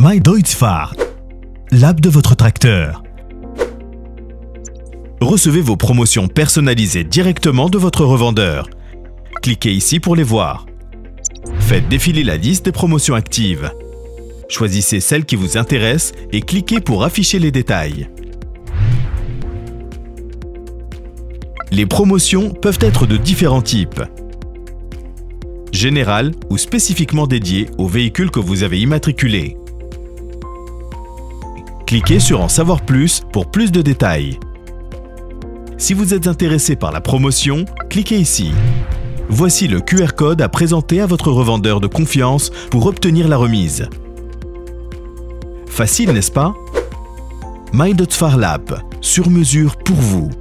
MyDeutsfahr, l'app de votre tracteur. Recevez vos promotions personnalisées directement de votre revendeur. Cliquez ici pour les voir. Faites défiler la liste des promotions actives. Choisissez celle qui vous intéresse et cliquez pour afficher les détails. Les promotions peuvent être de différents types. Générales ou spécifiquement dédiées au véhicule que vous avez immatriculé. Cliquez sur « En savoir plus » pour plus de détails. Si vous êtes intéressé par la promotion, cliquez ici. Voici le QR code à présenter à votre revendeur de confiance pour obtenir la remise. Facile, n'est-ce pas? MyDeutsfahr l'app, sur mesure pour vous.